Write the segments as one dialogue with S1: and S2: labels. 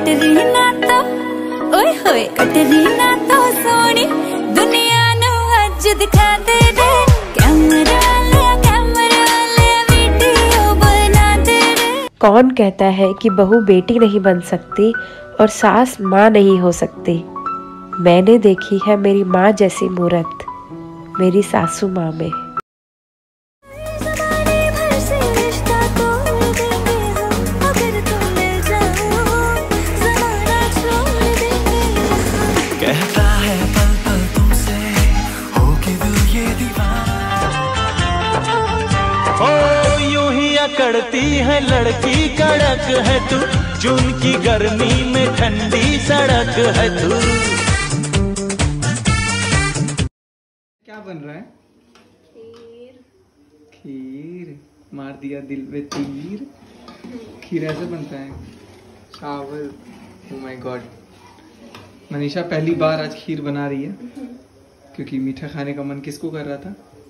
S1: कटरीना तो ओए होए कटरीना तो सोनी दुनिया नु अज दिखा दे रे कैमरा ले वीडियो बना दे रे।
S2: कौन कहता है कि बहू बेटी नहीं बन सकती और सास माँ नहीं हो सकती। मैंने देखी है मेरी माँ जैसी मूरत मेरी सासू माँ में।
S3: कहता है पल पल तुमसे होगी दिल ये दीवाना। ओ यूं ही अकड़ती है लड़की कड़क है तू जून की गर्मी में ठंडी सड़क है तू।
S4: क्या बन रहा है? खीर मार दिया दिल पे तीर। खीर ऐसे बनता है? चावल। Oh my God. मनीषा पहली बार आज खीर बना रही है क्योंकि मीठा खाने का मन किसको कर रहा था?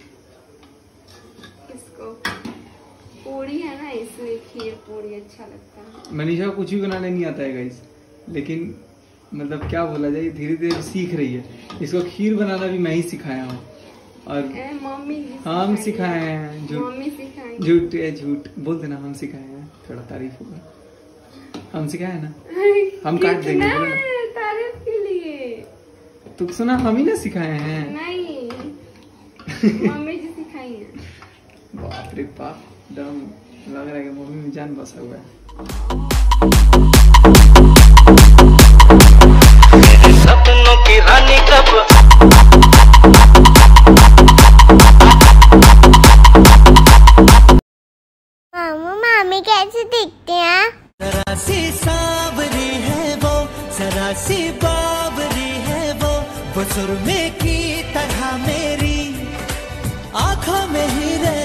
S5: किसको? पूरी है ना इसलिए खीर पूरी अच्छा लगता है।
S4: मनीषा को कुछ भी बनाने नहीं आता है गाइस, लेकिन मतलब क्या बोला जाए धीरे धीरे सीख रही है। इसको खीर बनाना भी मैं ही सिखाया हूँ और
S5: मम्मी
S4: हम सिखाए हैं। झूठ है झूठ बोल देना, हम सिखाए हैं। थोड़ा तारीफ होगा, हम सिखाए ना, हम काट देंगे
S5: तारीफ के लिए।
S4: तो सुना हम ही ना सिखाए हैं।
S5: नहीं मम्मी जी सिखाई है।
S4: बाप रे बाप, दम लग रहा है कि मम्मी में जान बसा हुआ है।
S3: मेरे सपनों की रानी कब
S6: मामी कैसे दिखते हैं?
S3: जरा सी सांवरी है वो जरा सी बावरी है वो सुरमे की तरह मेरी आँखों में ही रह